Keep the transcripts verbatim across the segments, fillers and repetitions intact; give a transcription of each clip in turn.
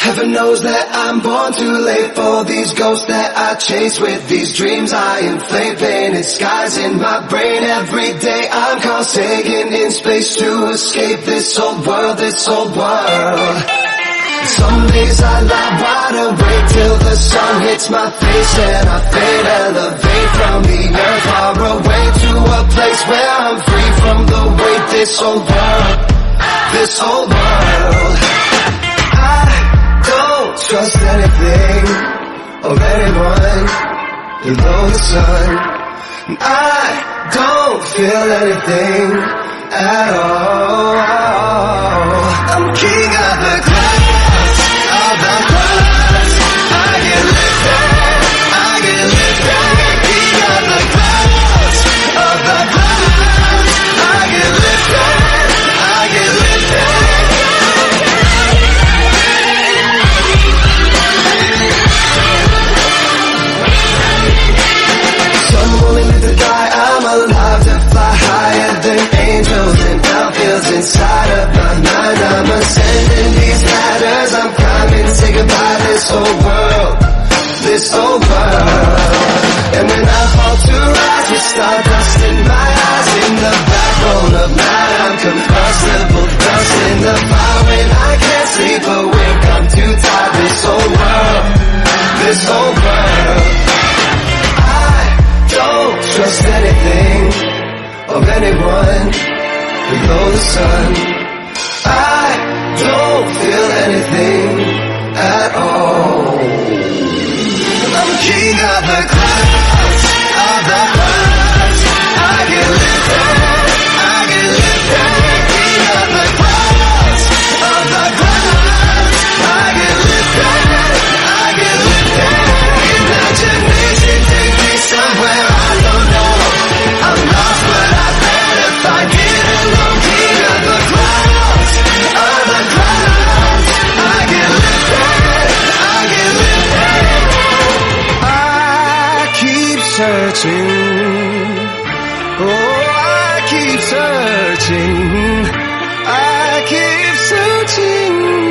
Heaven knows that I'm born too late for these ghosts that I chase. With these dreams I inflate, painted skies in my brain. Every day I'm caught staying in space to escape this old world, this old world. Some days I lie wide awake till the sun hits my face, and I fade, elevate from the earth far away to a place where I'm free from the weight. This old world, this old world. I don't trust anything or anyone below the sun. I don't feel anything at all. I'm king of the clouds, of the clouds. I get lifted, I get lifted. King of the clouds, of the clouds. I get lifted, I get lifted. Some only live to die, I'm alive to fly higher than angels, and now feels inside of my mind. I'm ascending these ladders, I'm climbing, say goodbye this old world, this old world. And when I fall to rise with stardust in my eyes, in the backbone of night, I'm combustible dust in the fire. When I can't sleep awake, I'm too tired. This old world, this old world. Don't trust anything or anyone below the sun. I don't feel anything at all. I'm king of the clouds, of the clouds. I get lifted, I get lifted. King of the clouds, of the clouds. I get lifted, I get lifted. Imagination take me somewhere I don't know. I'm lost but I better find it alone. King of the clouds, of the clouds. I get lifted, I get lifted. I keep searching, oh I keep searching, I keep searching.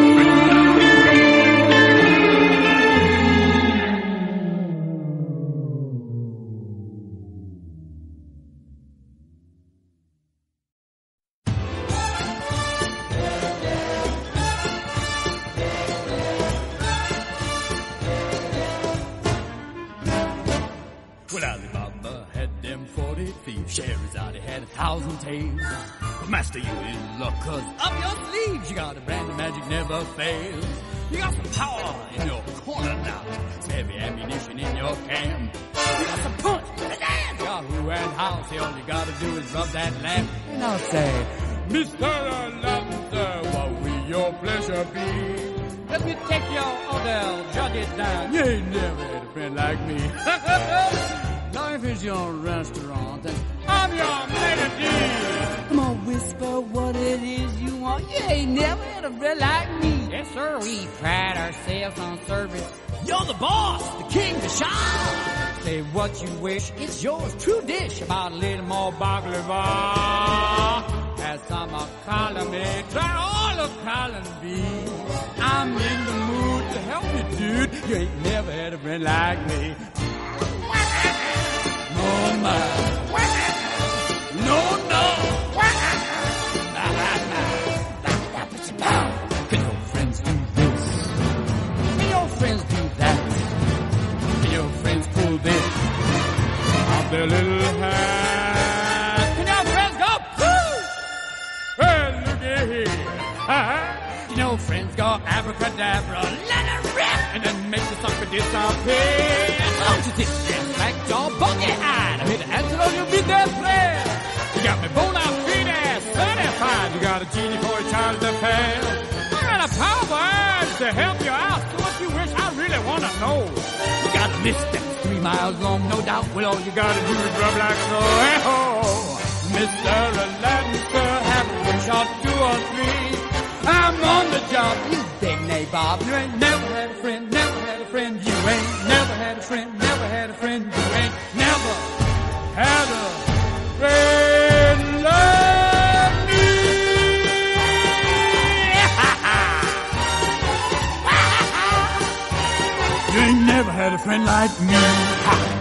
Sherazade had a thousand tales. But master, you in luck, cause up your sleeves you got a brand of magic never fails. You got some power in your corner now, some heavy ammunition in your camp. You got some punch, pizzazz, Yahoo and how. See, all you gotta do is rub that lamp. And I'll say, Mister Aladdin, sir, what will your pleasure be? Let me take your order, jot it down. You ain't never had a friend like me. Life is your restaurant, and I'm your melody. Come on, whisper what it is you want. You ain't never had a friend like me. Yes, sir. We pride ourselves on service. You're the boss, the king, the shine. Say what you wish, it's yours. True dish. About a little more baklava. Add some of column A. Try all of column B. I'm in the mood to help you, dude. You ain't never had a friend like me. Oh my. No, no. Can your friends do this? Can your friends do that? Can your friends pull this out their little hat? Can your friends go, woo? Well, look at here. Can your friends go abracadabra, let it rip, and then make the sucker disappear? Don't you think that's like your buggy-eyed? I hit an answer on your midday prayer. You got me bona fide, certified. You got a genie for a child to pay. I got a power urge to help you out. So what you wish, I really want to know. You got a list that's three miles long, no doubt. Well, all you got to do is rub like so. Hey-ho, Mister Aladdin, sir, have a wish or two or three. I'm on the job, you big nabob. You ain't never had a friend, never had a friend. You ain't never had a friend, never had a friend. You ain't never had a friend like me. You ain't never had a friend like me. Ha.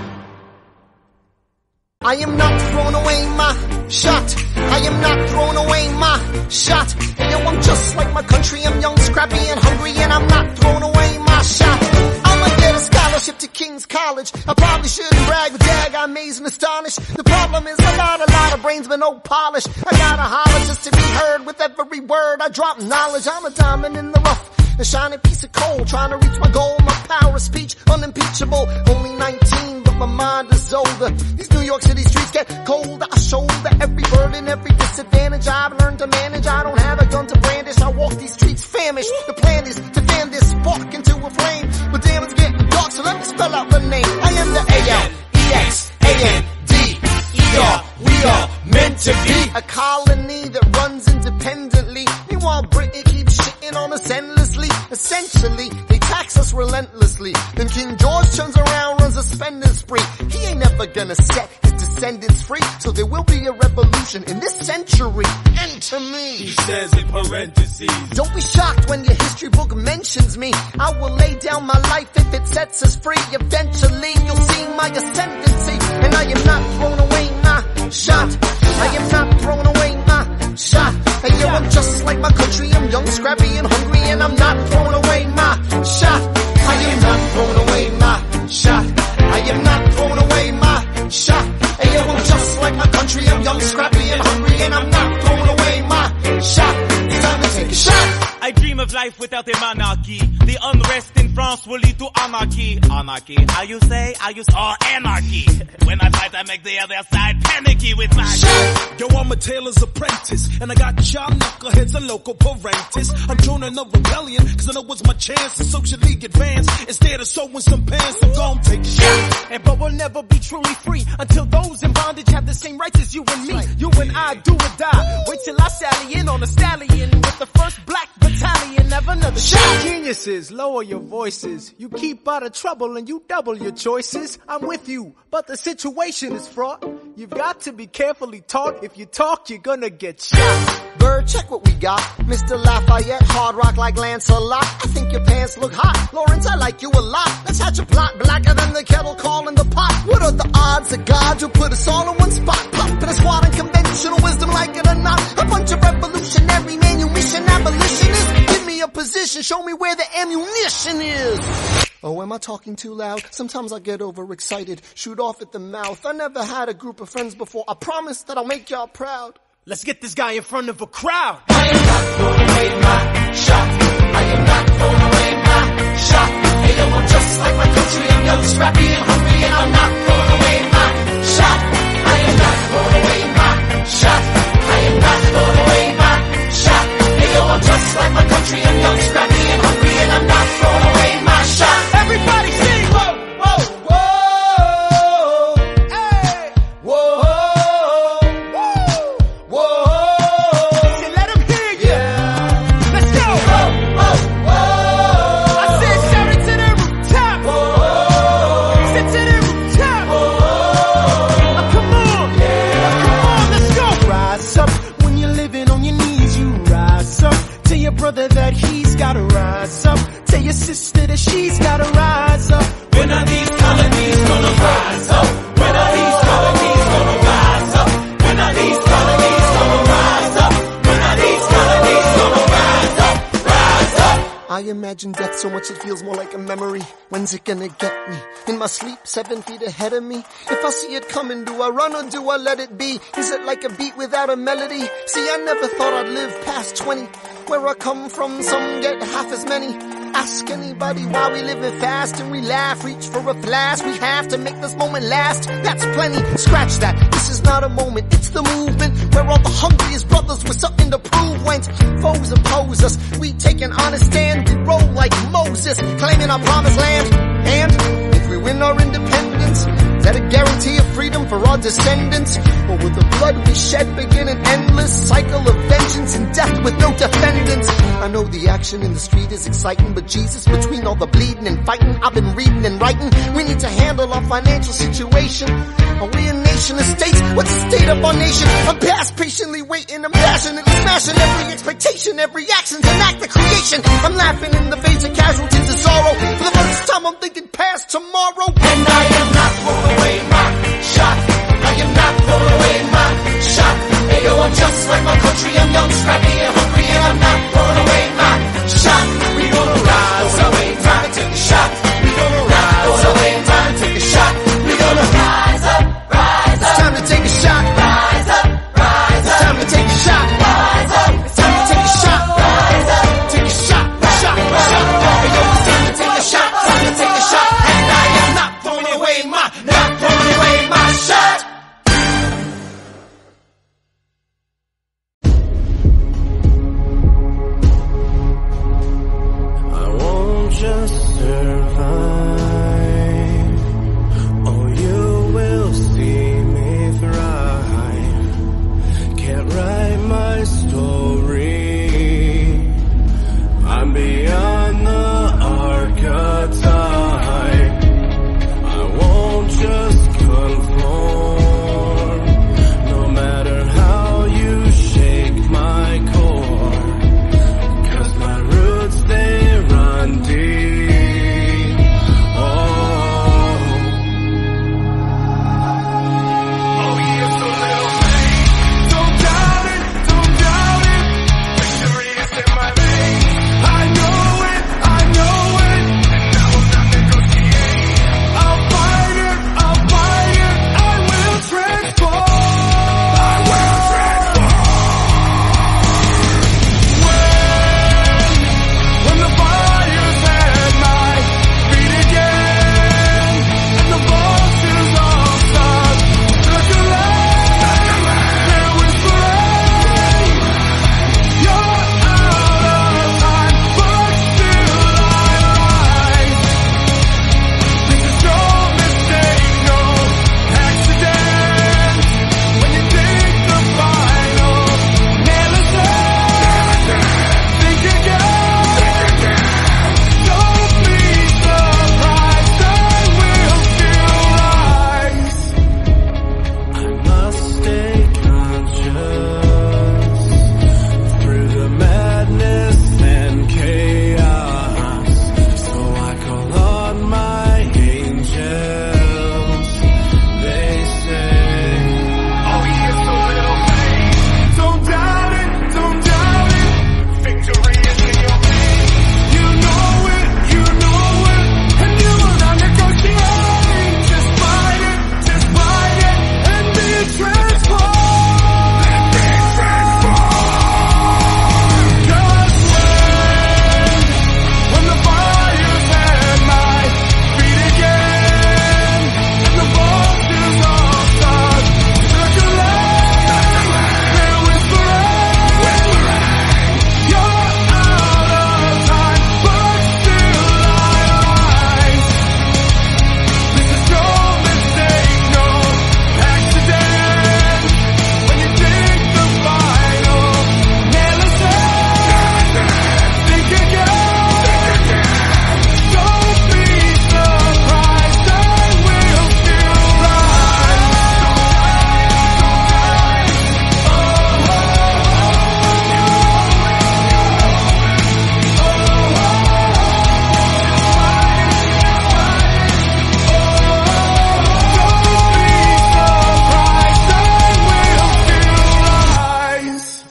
I am not throwing away my shot. I am not throwing away my shot. And yo, I'm just like my country. I'm young, scrappy, and hungry, and I'm not throwing away my shot. I'ma get a scholarship to King's College. I probably shouldn't brag, but dag, I amaze and astonish. The problem is a lot, a lot of brains, but no polish. I gotta holler just to be heard with every word. I drop knowledge. I'm a diamond in the rough, a shining piece of coal, trying to reach my goal. My power of speech, unimpeachable. Only nineteen, but my mind is older. These New York City streets get colder. I shoulder every burden, every disadvantage I've learned to manage. I don't have a gun to brandish. I walk these streets famished. The plan is to fan this spark into a flame. But damn, it's getting dark, so let me spell out the name. I am the A L E X A N D E R. We are meant to be a colony that runs independently. Meanwhile, Britain keeps shitting on us endlessly. Essentially, they tax us relentlessly. Then King George turns around, runs a spending spree. He ain't never gonna set his descendants free. So there will be a revolution in this century. Enter me. He says in parentheses. Don't be shocked when your history book mentions me. I will lay down my life if it sets us free. Eventually, you'll see my ascendancy. And I am not throwing away my shot. I am not throwing away my shot. And yo, I'm just like my country. I'm young, scrappy, and hungry, and I'm not throwing away my shot. I am not throwing away my shot. I am not throwing away my shot. And yo, I'm just like my country. I'm young, scrappy, and hungry, and I'm not throwing away my shot. It's time to take a shot. I dream of life without a monarchy. The unrest in France will lead to anarchy. Anarchy, how you say? I use or anarchy. When I fight, I make the other side panicky with my shot. Yo, I'm a tailor's apprentice, and I got y'all knuckleheads and local parentis. I'm joining a rebellion, cause I know it's my chance to socially advance. Instead of sewing some pants, I'm gonna take a shot. And but we'll never be truly free until those in bondage have the same rights as you and me. You and I do or die. Wait till I sally in on a stallion with the first black battalion. Have another shot. Geniuses, lower your voices. You keep out of trouble and you double your choices. I'm with you, but the situation is fraught. You've got to be carefully taught. If you talk, you're gonna get shot. Bird, check what we got. Mister Lafayette, hard rock like Lancelot. I think your pants look hot. Lawrence, I like you a lot. Let's hatch a plot blacker than the kettle calling the pot. What are the odds that God will put us all in one spot? Pop in a squad and conventional wisdom, like it or not. A bunch of revolutionary manumission abolitionists. Give me a position, show me where the ammunition is. Oh, am I talking too loud? Sometimes I get overexcited, shoot off at the mouth. I never had a group of friends before. I promise that I'll make y'all proud. Let's get this guy in front of a crowd. I am not throwing away my shot. I am not throwing away my shot. Hey yo, I'm just like my country. I'm young, scrappy, and hungry, and I'm not throwing away my shot. I am not throwing away my shot. I am not throwing away my shot. Hey yo, I'm just like my country. I'm young, scrappy, and hungry, and I'm not throwing away my shot. Everybody sing! Whoa, whoa, whoa, hey, whoa. Brother that he's gotta rise up. Tell your sister that she's gotta rise up. When are these colonies gonna rise up? When are these colonies gonna rise up? When are these colonies gonna rise up? When are these colonies gonna rise up? Rise up! I imagine death so much it feels more like a memory. When's it gonna get me? In my sleep, seven feet ahead of me. If I see it coming, do I run or do I let it be? Is it like a beat without a melody? See, I never thought I'd live past twenty. Where I come from, some get half as many. Ask anybody why we living fast and we laugh. Reach for a flash, we have to make this moment last. That's plenty, scratch that. This is not a moment, it's the movement. Where all the hungriest brothers with something to prove. When foes oppose us, we take an honest stand. We roll like Moses, claiming our promised land. And if we win our independence, is that a guarantee of freedom for our descendants? Or will the blood we shed begin an endless cycle of vengeance and death with no defendants? I know the action in the street is exciting, but Jesus, between all the bleeding and fighting, I've been reading and writing. We need to handle our financial situation. Are we a nation of states? What's the state of our nation? I'm past patiently waiting, I'm passionately smashing every expectation, every action's an act of creation. I'm laughing in the face of casualties of sorrow. For the first time I'm thinking survive. Oh, you will see me thrive. Can't write my story. I'm beyond the archetype. I won't just conform, no matter how you shake my core. 'Cause my roots, they run deep. Oh, oh yeah, so little pain. Don't doubt it, don't doubt it. Victory is in my veins. I know it, I know it, and I will not negotiate. I'll fight it, I'll fight it, I will transform. I will transform. When, when the fire's at my feet again, and the vultures all start circling, they're whispering, you're out of time, but still I rise. This is no mistake, no accident. When you take the final nail in think again. Don't be surprised, I will still rise. I must stay conscious through the madness and chaos. So I call on my angels. They say, oh yeah, so little pain. Don't doubt it, don't doubt it. Victory is in your veins. You know it, you know it, and you will not negotiate. Just fight it, just fight it, and be transformed. And be transformed. 'Cause when, when the fire's at my feet again, and the vultures all start circling, they're whispering, you're out of time, but still I rise. This is no mistake, no accident. When you take the final nail in think again. Don't be surprised, I will still rise.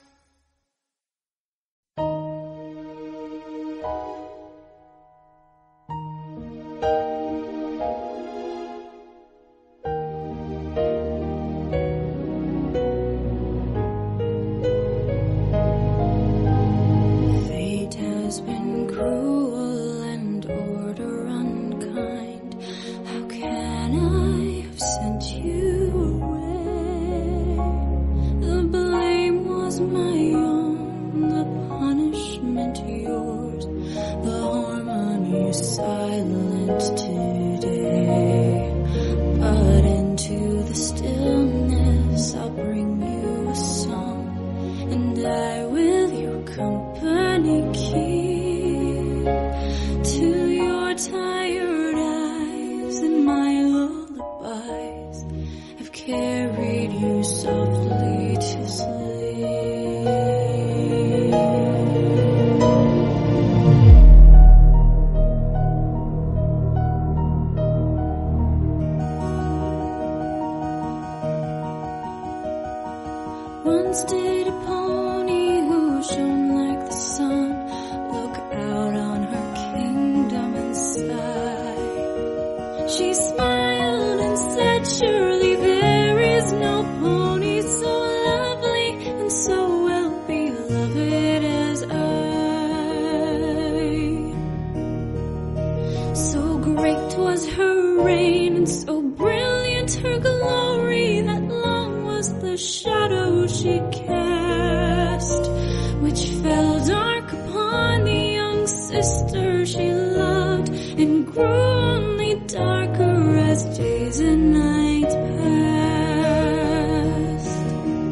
Fate has been cruel and order unkind. How can I have sent you away? The blame was my own, the punishment yours, the harmony silent today. But into the stillness I'll bring you a song, and I will your company keep. To your tired eyes and my lullabies have carried you softly to sleep. Once did a pony who shone like the sun look out on her kingdom and sigh. She smiled and said, surely there is no pony so lovely and so well beloved as I. So great was her reign and so brilliant her glory that long was the shadow she cast, which fell dark upon the young sister she loved and grew only darker as days and nights passed.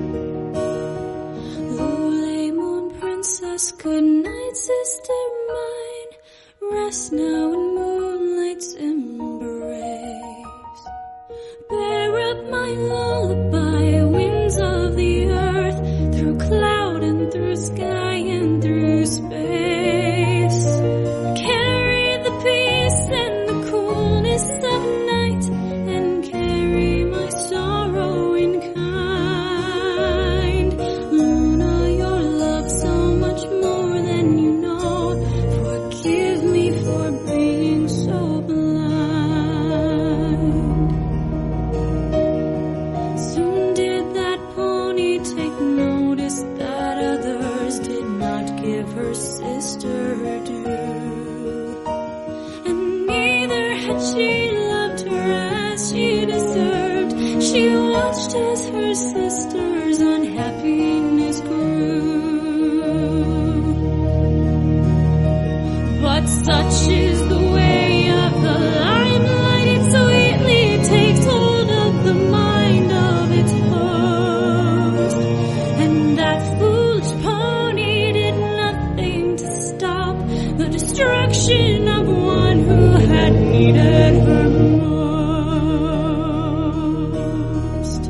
Lule moon princess, good night sister mine, rest now in moonlight's embrace. Bear up my lullaby, winds of the earth, through cloud and through sky and through space. Carry the peace and the coolness of night, and carry my sorrow in kind. Luna, your love so much more than you know. Forgive me for being so blind. Soon did that pony take notice that others did not give her sister her due, and neither had she loved her as she deserved. She watched as her sister's unhappiness grew. But such is the way of the limelight, it sweetly takes hold of the mind of its host. And that foolish pony did nothing to stop the destruction of one who had needed her most.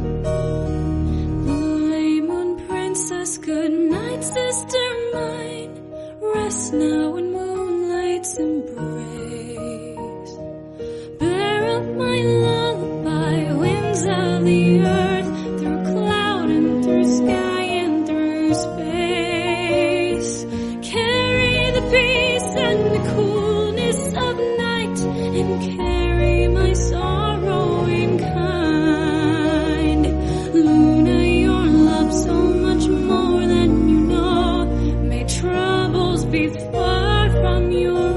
Lule moon princess, good night sister mine, rest now in moonlight's embrace. Bear up my lullaby, winds of the earth, through cloud and through sky and through space. Carry the peace and the coolness of night, and carry my sorrow in kind. Luna, your love so much more than you know. May troubles be far from your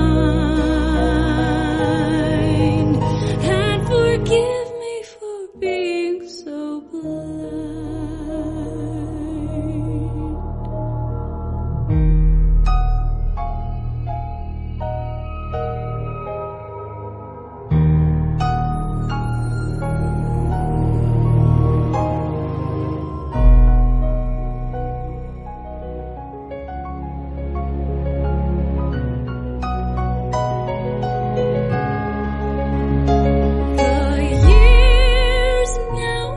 mind, and forgive me for being so blind. The years now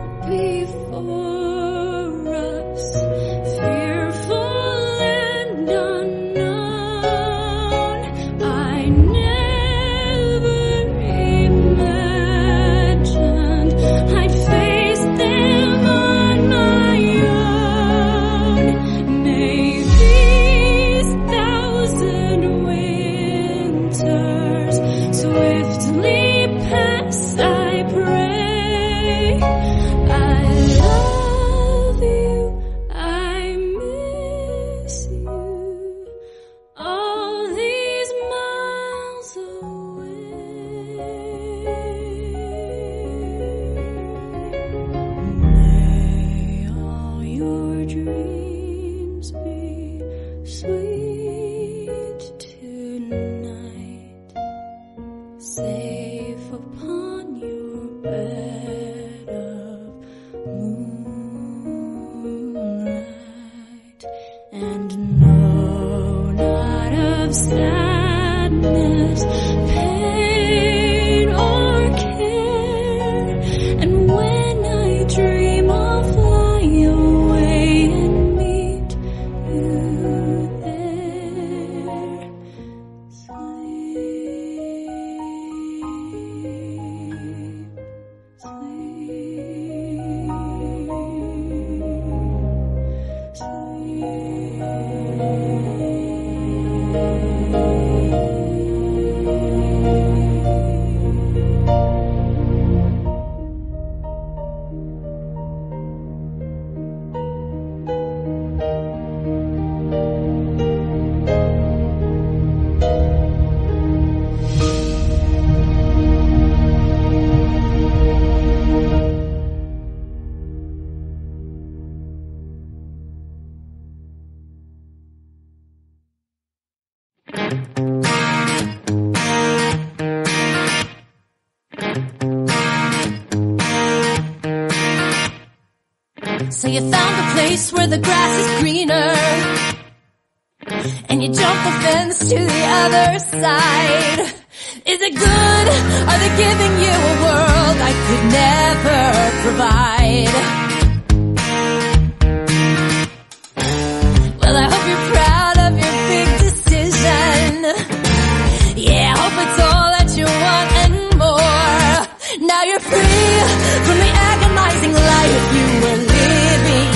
before us, fearful and unknown, I never imagined I'd face them on my own. May these thousand winters swiftly pass, I pray. I love you, I miss you, all these miles away. May all your dreams be sweet tonight, safe upon your bed of moonlight, and know not of sadness, pain, or care. And when I dream I'll fly away and meet you there. Sleep, sleep, sleep. you found a place where the grass is greener, and you jump the fence to the other side. Is it good? Are they giving you a world I could never provide? Well, I hope you're proud of your big decision. Yeah, I hope it's all that you want and more. Now you're free from the agonizing life you were living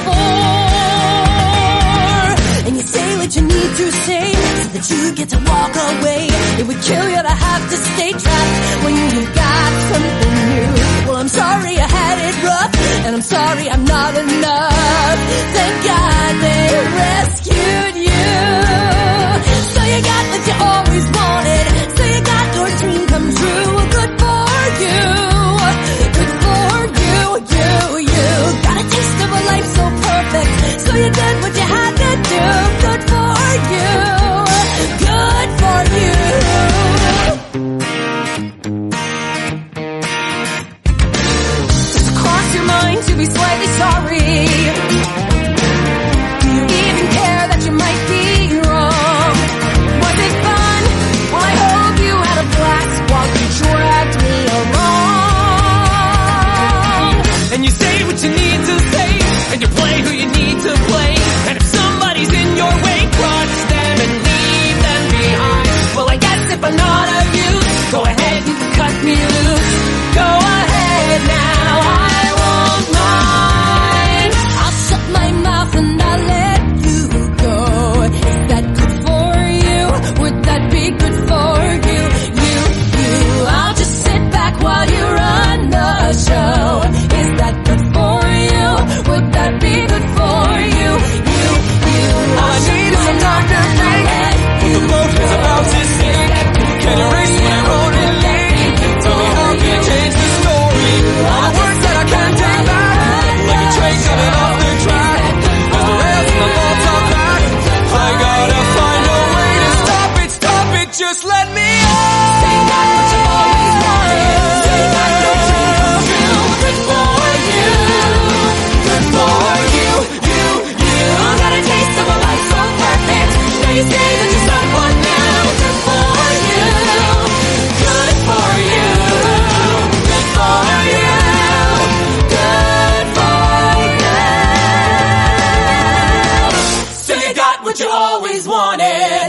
before. And you say what you need to say so that you get to walk away. It would kill you to have to stay trapped when you got something new. Well, I'm sorry I had it rough, and I'm sorry I'm not enough. Thank God they rescued you. So you got what you always wanted. So you got your dream come true. Good for you. Good for you, you, you. Got a taste of a life so perfect. So you did what you had to do. Good for you. Good for you. Does it cross your mind to be slightly sorry? Do you even care that you might be wrong? Was it fun? Well, I hope you had a blast while you dragged me along. And you say what you need to say, and you play who you need to play. And if somebody's in your way, crush them and leave them behind. Well, I guess if I'm not of use, go ahead and cut me loose. Go ahead now, I won't mind. I'll shut my mouth and I'll let you go. Is that good for you? Would that be good for you? You, you. I'll just sit back while you run the show. Is that good for you? Would that be good for you? You, you. All I need is some time to think what the boat is about to sing. Can erase my own relief. Tell me how can I change the story? All the words that I can't take back, like a train coming off the track. As the rails and the bolts are back, I gotta find a way to stop it, stop it, just let me off. Say that what you always wanted. Say that your dream come true. Good for you. Good for you. You, you. Got a taste of a life so perfect. Now you say that you're someone new. Good for you. Good for you. Good for you. Good for you. So you got what you always wanted.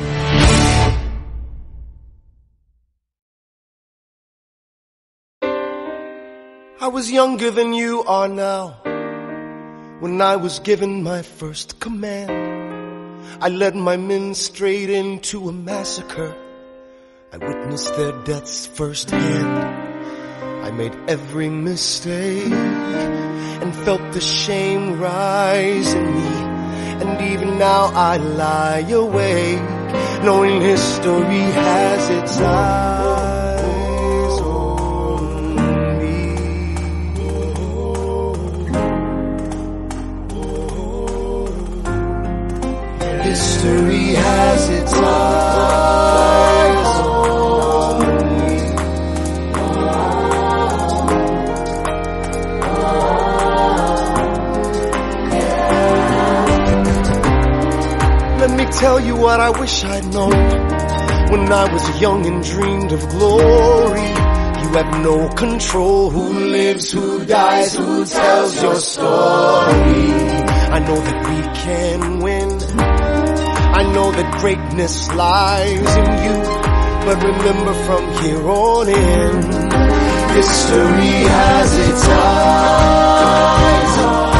I was younger than you are now when I was given my first command. I led my men straight into a massacre. I witnessed their deaths firsthand. I made every mistake and felt the shame rise in me. And even now I lie awake, knowing history has its eyes on me. History has its eyes on me. Let me tell you what I wish I'd known when I was young and dreamed of glory. You have no control who lives, who dies, who tells your story. I know that we can win. I know that greatness lies in you. But remember from here on in, history has its eyes on